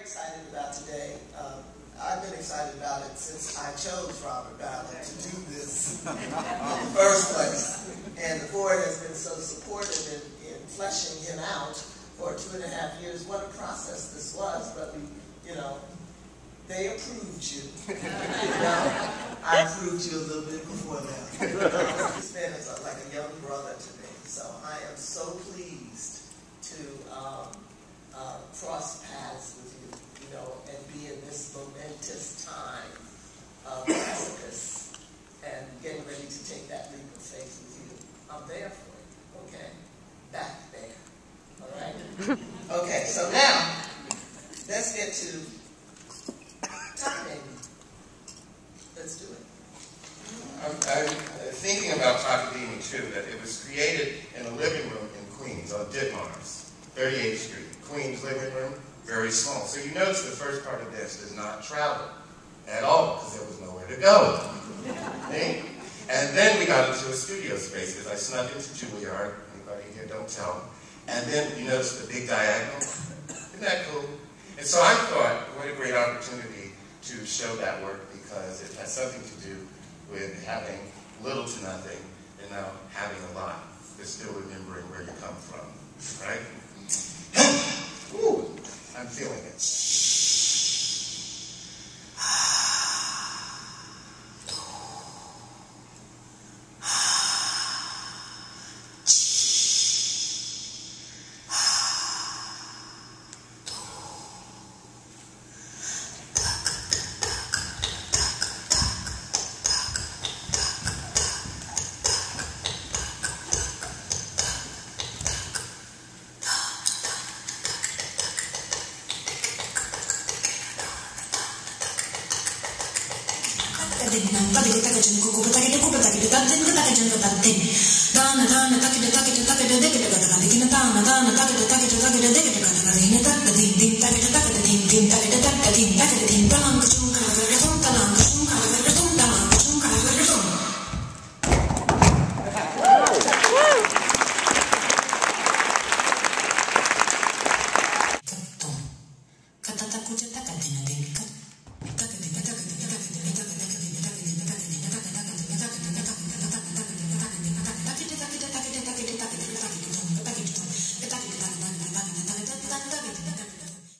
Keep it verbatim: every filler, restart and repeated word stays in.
excited about today. Um, I've been excited about it since I chose Robert Ballard to do this in the first place. And the board has been so supportive in, in fleshing him out for two and a half years. What a process this was, but we, you know, they approved you. You know, I approved you a little bit before that. He's been as a, like a young brother to me. So I am so pleased to um, uh, cross paths with you, you know, and be in this momentous time of precipice and getting ready to take that leap of faith with you. I'm there for you, okay? Back there, all right? Okay, so now, let's get to time, Amy. Let's do it. I'm, I'm thinking about Takadimi, too, that it was created in a living room in Queens on Ditmars, thirty-eighth Street. Queens living room, very small. So you notice the first part of this does not travel at all, because there was nowhere to go. Okay? And then we got into a studio space, because I snuck into Juilliard. Anybody here, don't tell. And then you notice the big diagonal. Isn't that cool? And so I thought, what a great opportunity to show that work, because it has something to do with having little to nothing, and now having a lot, but still remembering where you come from, right? Ooh, I'm feeling it. Dun